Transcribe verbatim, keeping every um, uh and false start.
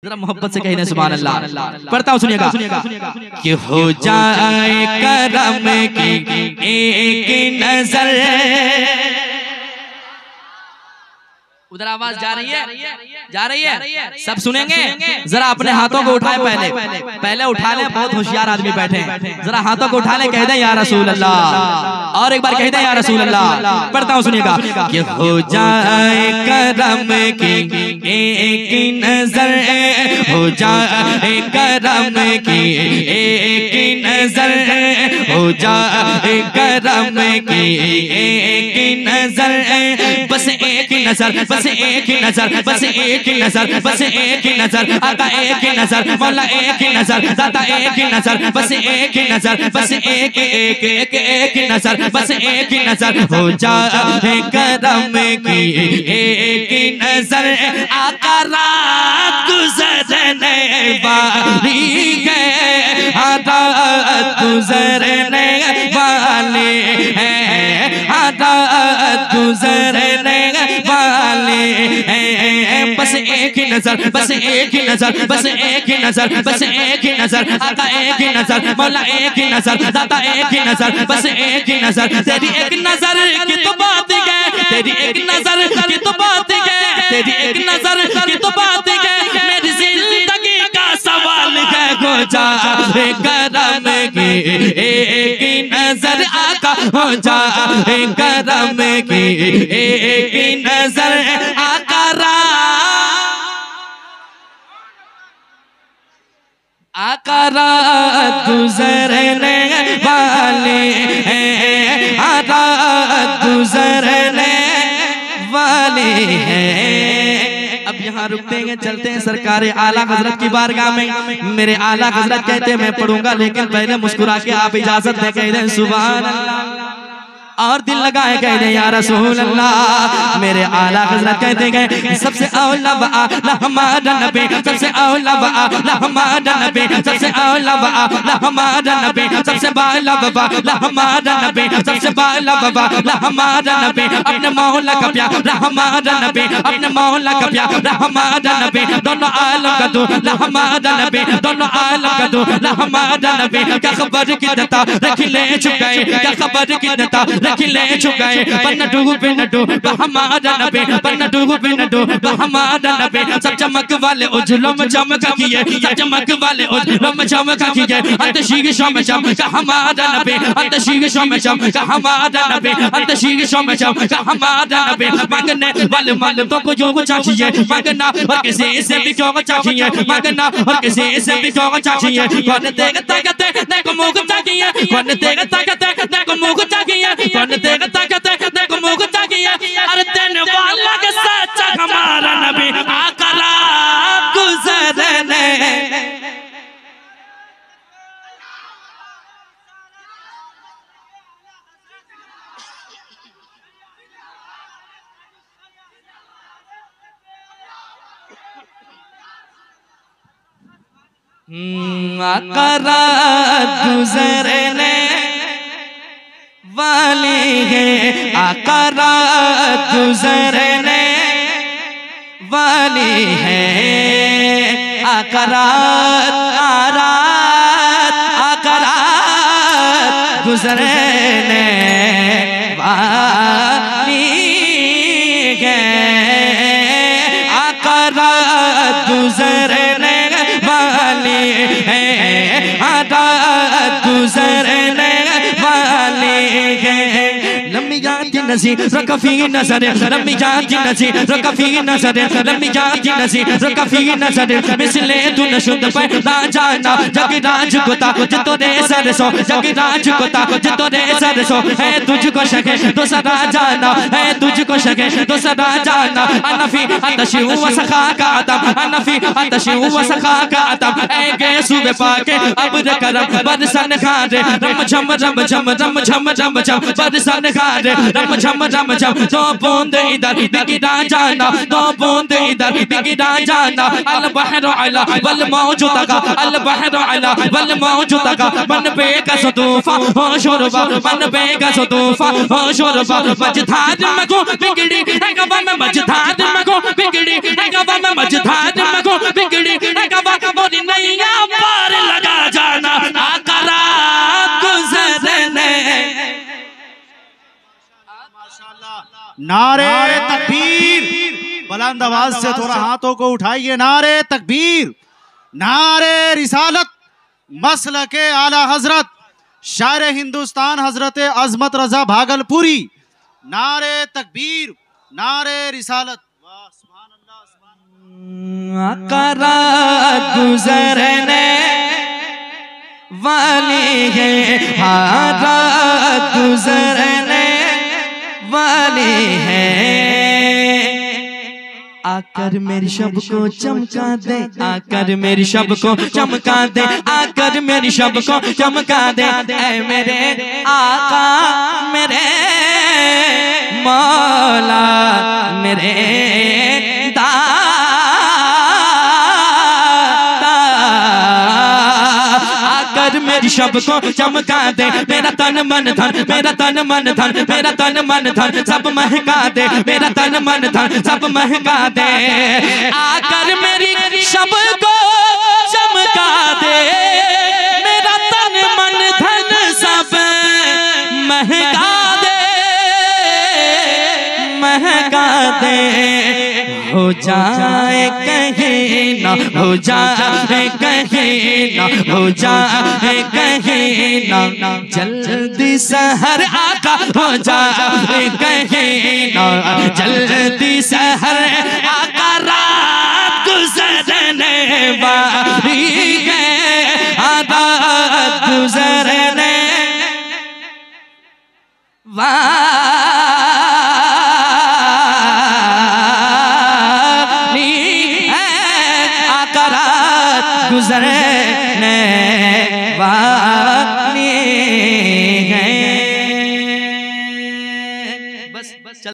जरा मोहब्बत से कहने सुभान अल्लाह। पढ़ता हूँ सुनिएगा कि हो जाए करम की एक नजर। उधर आवाज जा रही है, जा रही है, सब सुनेंगे। जरा अपने हाथों को उठाए, पहले पहले उठा ले, बहुत होशियार आदमी बैठे हैं। जरा हाथों को उठा ले, कह दे या रसूल अल्लाह, और एक बार कह दे या रसूल अल्लाह। पढ़ता हूँ सुनिएगा कि हो जाए करम की एक नजर, हो जाए करम की एक नजर, हो जाए करम की एक नजर, बस एक नजर, बस एक नजर, बस एक नजर, बस एक नजर, आका एक नजर, मौला एक नजर, दाता एक नजर, बस एक नजर, बस एक एक एक एक नजर, बस एक नजर, हो जाए करम की एक नजर, आका रात गुजरने वाली है, रात गुजरने वाले हैं, रात गुजरने वाले हैं, बस एक नजर, बस एक नजर, बस एक नजर, बस एक नजर, आका एक नजर, मौला एक नजर, दाता एक नजर, बस एक नजर, तेरी एक नजर की तो बात है, तेरी एक नजर की तो बात है, तेरी एक नजर की तो बात है, मेरी जिंदगी का सवाल है, हो जाए करम की एक नजर, आका हो जाए करम की एक नजर, आका आका रात गुजरने वाले हैं, रात गुजरने वाले हैं। अब यहाँ रुकते हैं, चलते हैं सरकार आला हजरत की बारगाह में। मेरे आला हजरत कहते हैं मैं पढ़ूंगा, लेकिन पहले मुस्कुरा के आप इजाजत दे कह दें सुभान अल्लाह, और दिल लगाए कह दे या रसूल अल्लाह। मेरे आला हजरत कहते गए सबसे औला व आला हमारा नबी, सबसे औला व आला हमारा नबी, सबसे औला व आला हमारा नबी, सबसे बाला व बाला हमारा नबी, सबसे बाला व बाला हमारा नबी, अपने मौला का प्यारा हमारा नबी, अपने मौला का प्यारा हमारा नबी, दोनों आलम का दूल्हा हमारा नबी, दोनों आलम का दूल्हा हमारा नबी। क्या खबर की दता रख ले चुकाए, क्या खबर की दता रख ले चुकाए, पन्ना डूबे न डूबे हमारा नबी, पन्ना डूबे न डूबे हमारा नबी, सब चमक वाले उजलों में चमका किए, सब चमक वाले उजलों में चमका किए, अंत शीशों में चमका हमारा नबी, अंत शीशों में चमका हमारा नबी, अंत शीशों में चमका हमारा नबी। मांगने वाले मांगतों को जो चाहिए, मांगना और किसी से भी क्यों चाहिए, मांगना और किसी से भी क्यों चाहिए, कौन देगा ताकत देखो मुँह चाहिए, कौन देगा ताकत देखो मुँह चाहिए, कौन देगा ताकत देखो मुँह चाहिए, अरे देने वाला के सच्चा हमारा नबी, आका रात गुजरने आका रात गुजरने वाले हैं, आका रात गुजरने वाले हैं, आका रात आरात आका रात गुजरने वाले हैं, आका रात गुजरने वाले हैं, रात गुजरने वाले हैं। लम्बी जाती नसी रकफी नजर, लम्बी जाती नसी रकफी नजर, लम्बी जाती नसी रकफी नजर, मिसले तू न शुद्ध पैदा जाना, जग राज कोता जितो रे सरसो, जग राज कोता जितो रे सरसो, है तुझको शके तो सदा जाना, है तुझको शके तो सदा जाना, अनफी अतशी व सखा का आदम, अनफी अतशी व सखा का आदम, ऐ गए सुबह पाके अब्र करम बरसन खारे, रम झम रम झम रम झम रम झम बरसन खारे, रम झम रम झम दो बूंद इधर बिगिरा जाना, दो बूंद इधर बिगिरा जाना, अल बहर अला वल मौजू तका, अल बहर अला वल मौजू तका, मन बेका सदूफा हो शोरबा, मन बेका सदूफा हो शोरबा, मझधार में को बिगड़ी है गवा में, मझधार में को बिगड़ी है गवा में, मझधार में को बिगड़ी है नारे तकबीर, बुलंद आवाज से थोड़ा हाथों को उठाइए। नारे तकबीर, नारे रिसालत, मसलके आला हजरत शायर हिंदुस्तान हजरत अजमत रजा भागलपुरी। नारे तकबीर, नारे रिसालत। आका गुजरने वाली है, हाथ गुजरने वाली है, आकर मेरी शब को चमका दे, आकर मेरी शब को चमका दे, आकर मेरी शब को चमका दे। ऐ मेरे आका मेरे मौला मेरे मेरी शब को चमका दे, मेरा तन मन धन, मेरा तन मन धन, मेरा तन मन धन सब महका दे, मेरा तन मन धन सब महका दे। आकर मेरी शब को चमका दे, मेरा तन मन धन सब महका दे, महका दे। हो जाए कहीं ना, हो जाए कहीं ना, हो जाए कहीं ना, जल्दी सहर आका हो जाए कहीं ना, जल्दी सहर आका रात गुजरने वाली है, रात गुजरने वाली गुजरने वाली है। बस बस